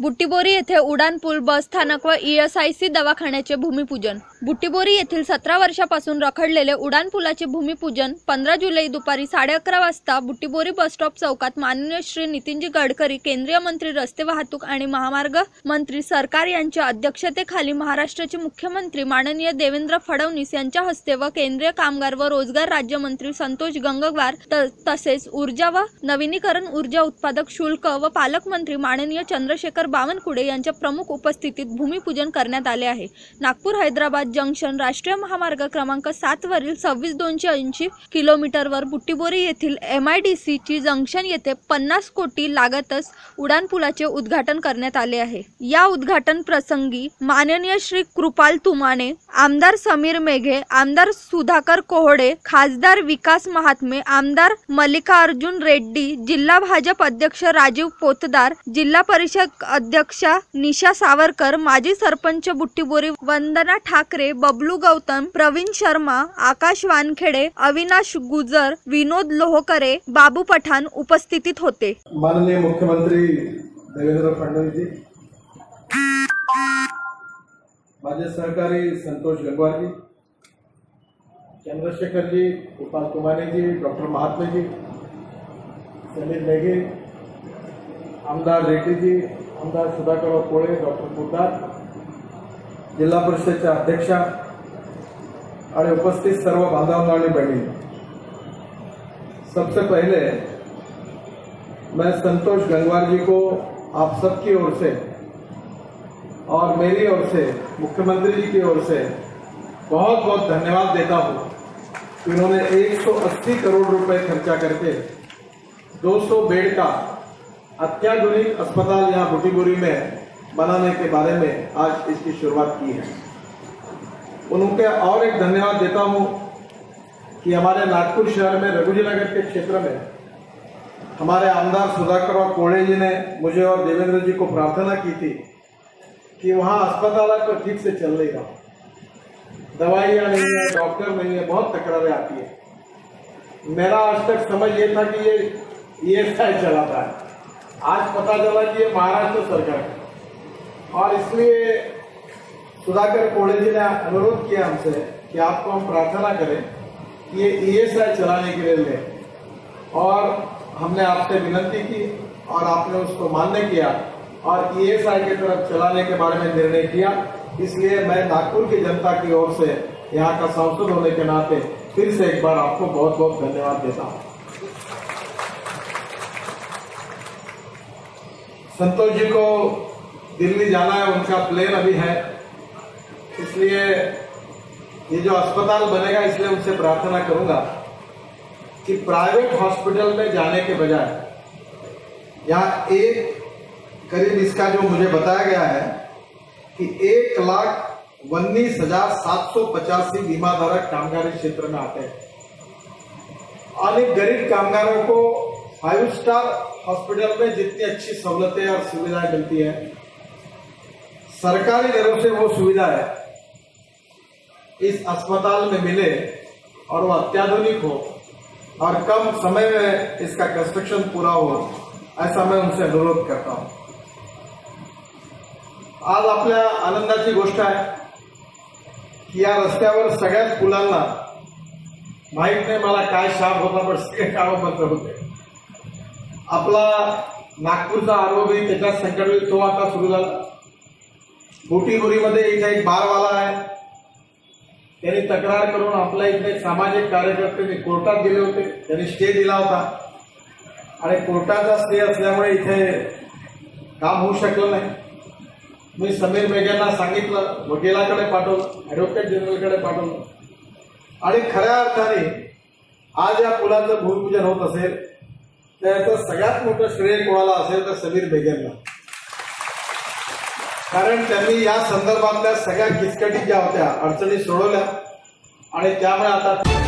बुट्टीबोरी येथे उड्डाणपूल, बस स्थानक व ESIC दवाखान्याचे भूमिपूजन। बुट्टीबोरी येथील 17 वर्षापासून रखडलेले उड्डाणपुलाचे भूमिपूजन 15 जुलै दुपारी 11:30 वाजता बुट्टीबोरी बसस्टॉप चौकात माननीय श्री नितीनजी गडकरी, केंद्रीय मंत्री रस्ते वाहतूक आणि महामार्ग मंत्री सरकार यांच्या अध्यक्षतेखाली महाराष्ट्राचे मुख्यमंत्री माननीय देवेंद्र फडणवीस यांच्या हस्ते व केंद्रीय कामगार व रोजगार राज्यमंत्री संतोष गंगवार तसेच ऊर्जा व नवीनीकरण ऊर्जा उत्पादक शुल्क व पालकमंत्री माननीय चंद्रशेखर बावनकुळे यांच्या प्रमुख उपस्थितीत भूमिपूजन करण्यात आले आहे। नागपूर हैदराबाद जंक्शन राष्ट्रीय महामार्ग क्रमांक 7 वरील 26,280 किलोमीटरवर बुट्टीबोरी येथील MIDC ची जंक्शन येथे 50 कोटी लागतच उड्डाणपुलाचे उद्घाटन करण्यात आले आहे। या उद्घाटन प्रसंगी माननीय श्री कृपाल तुमाने, आमदार समीर मेघे, आमदार सुधाकर कोहड़े, खासदार विकास महात्मे, आमदार मल्लिकार्जुन रेड्डी, जिल्हा भाजप अध्यक्ष राजीव पोतदार, जिल्हा परिषद अध्यक्षा निशा सावरकर, माजी सरपंच बुट्टीबोरी वंदना ठाकरे, बबलू गौतम, प्रवीण शर्मा, आकाश वानखेडे, अविनाश गुजर, विनोद लोहकरे, बाबू पठाण उपस्थित होते। माननीय मुख्यमंत्री देवेंद्र फडणवीस जी, माझे सहकारी संतोष गंगवार जी, चंद्रशेखर जी, कृपाल तुमाने जी, डॉक्टर महात्मे जी, समीर मेघे, आमदार रेड्डी जी, आमदार सुधाकर कोळे, डॉक्टर पोतदार, जिल्हा परिषदेच्या अध्यक्षा और उपस्थित सर्व बांधवांनो आणि बहनी, सबसे पहले मैं संतोष गंगवार जी को आप सबकी ओर से और मेरी ओर से, मुख्यमंत्री जी की ओर से बहुत बहुत धन्यवाद देता हूं। उन्होंने 180 करोड़ रुपए खर्चा करके 200 बेड का अत्याधुनिक अस्पताल यहाँ बुट्टीबोरी में बनाने के बारे में आज इसकी शुरुआत की है। उनके और एक धन्यवाद देता हूं कि हमारे नागपुर शहर में रघुजी नगर के क्षेत्र में हमारे आमदार सुधाकर कोहड़े जी ने मुझे और देवेंद्र जी को प्रार्थना की थी कि वहां अस्पताल तो ठीक से चल नहीं रहा, दवाइयां नहीं है, डॉक्टर नहीं है, बहुत तकरारें आती है। मेरा आज तक समझ ये था कि ये ESI चलाता है, आज पता चला कि ये महाराष्ट्र सरकार है। और इसलिए सुधाकर कोहड़े जी ने अनुरोध किया हमसे कि आपको हम प्रार्थना करें कि ये ESI चलाने के लिए लें, और हमने आपसे विनती की और आपने उसको मान्य किया और ESI की तरफ चलाने के बारे में निर्णय किया। इसलिए मैं नागपुर की जनता की ओर से, यहाँ का सांसद होने के नाते फिर से एक बार आपको बहुत बहुत धन्यवाद देता हूं। संतोष जी को दिल्ली जाना है, उनका प्लेन अभी है, इसलिए ये जो अस्पताल बनेगा इसलिए उनसे प्रार्थना करूंगा कि प्राइवेट हॉस्पिटल में जाने के बजाय यहाँ करीब इसका जो मुझे बताया गया है कि 1,19,785 बीमाधारक कामगारी क्षेत्र में आते हैं और गरीब कामगारों को 5 स्टार हॉस्पिटल में जितनी अच्छी सहूलतें और सुविधाएं मिलती है, सरकारी दरों से वो सुविधाएं इस अस्पताल में मिले और वो अत्याधुनिक हो और कम समय में इसका कंस्ट्रक्शन पूरा हो, ऐसा मैं उनसे अनुरोध करता हूं। आज आपल्या आनंदाची गोष्ट आहे की या रस्त्यावर सगळ्याच पुलांना माहित नाही मला काय शाप होता, पण सगळे कामं बंद होते। आपला नागपूरचा आरोग्य त्याच्यात संकट तो आता सुरू झाला। बुट्टीबोरीमध्ये इथे एक बारवाला आहे, त्यांनी तक्रार करून आपल्या इथे सामाजिक कार्यकर्त्यांनी कोर्टात गेले होते, त्यांनी स्टे दिला होता आणि कोर्टाचा स्टे असल्यामुळे इथे काम होऊ शकलं नाही। मी समीर मेघेंना सांगितलं, वकिलाकडे पाठवलं, ॲडव्होकेट जनरलकडे पाठवलं आणि खऱ्या अर्थाने आज या पुलाचं भूमिपूजन होत असेल त्याचं सगळ्यात मोठं श्रेय कोणाला असेल तर समीर मेघेंना, कारण त्यांनी या संदर्भातल्या सगळ्या किचकटी ज्या होत्या अडचणी सोडवल्या आणि त्यामुळे आता